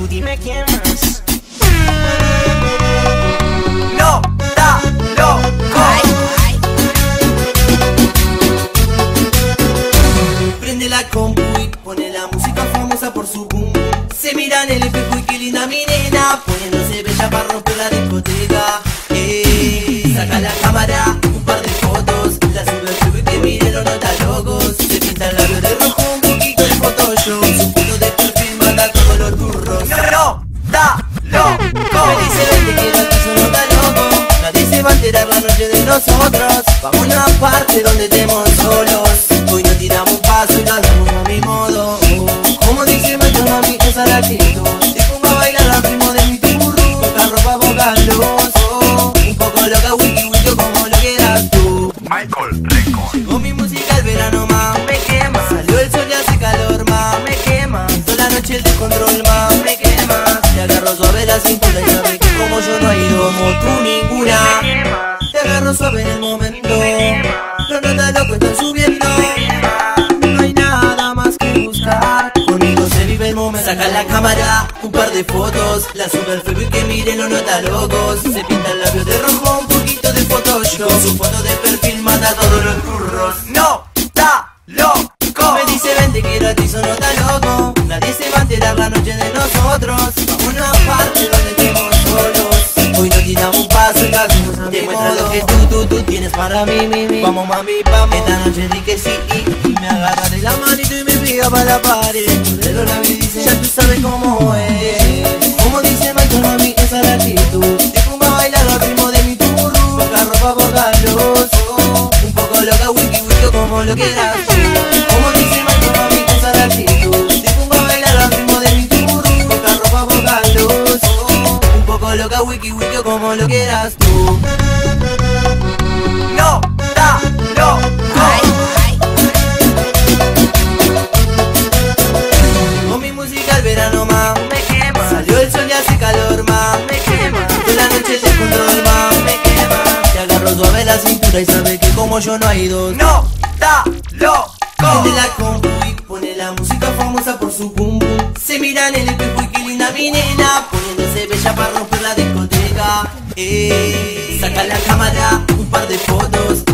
dime quién más. No, da, loco. Prende la compu y pone la música famosa por su boom. Se mira en el espejo y qué linda mi nena, poniéndose bella para romper la discoteca. Saca la cámara, un par de fotos, la sube al Facebook y que miren los nota locos. Se pinta el labio de rojo, un poquito de Photoshop, su foto de perfil manda todos los turros. No, da, loco. Me dice ven te quiero, aquí son nota loco. Nadie se va a enterar la noche de nosotros. Vamos a una parte donde estemos solos. Hoy no tiramos un paso y lo hacemos a mi modo. Como dice Macho mami, esa es la actitud. Te pongo a bailar al ritmo de mi turro. Poca ropa, poca luz. Un poco loca, wiki wiki como lo quieras tú. Michael Record. Llegó mi música al verano, ma, me quema. Salió el sol y hace calor, ma, me quema. Toda la noche el descontrol, ma, me quema. Te agarro suave la cintura y sabes que como yo no hay como tú ninguna. Te agarro suave en el momento. Los notas locos están subiendo. No hay nada más que buscar. Conmigo se vive el momento. Saca la cámara, un par de fotos. La sube al Facebook y que miren los notas locos. Se pinta el labio de rojo, un poquito de Photoshop. Su foto de perfil manda todos los turros. No, está loco. Me dice ven te quiero, a ti son nota loco. Nadie se va a enterar la noche de nosotros. Vamos a una parte donde estemos solos. Hoy no tiramos un paso y casi nos demuestra lo que tú tienes para mí. Vamos mami, vamos. Esta noche di que sí y me agarra de la manito y me pega para la pared. De los labios dice ya tú sabes cómo es. Como dice Macho mami, esa es la actitud. Te pongo a bailar al ritmo de mi turro. Poca ropa, poca luz. Un poco loca, wiki wiki como lo quieras tú. Como dice Macho mami, esa es la actitud. Te pongo a bailar al ritmo de mi turro. Poca ropa, poca luz. Un poco loca, wiki wiki como lo quieras tú. No, da, loco. Con mi música al verano, ma, me quema. Salió el sol y hace calor, ma, me quema. De la noche el descontrol, ma, me quema. Te agarro suave la cintura y sabes que como yo no hay dos. No, da, loco. Prende la compu y pone la música famosa por su boom boom. Se mira en el espejo y qué linda mi nena, poniéndose bella para romper la discoteca. Saca la cámara, un par de fotos.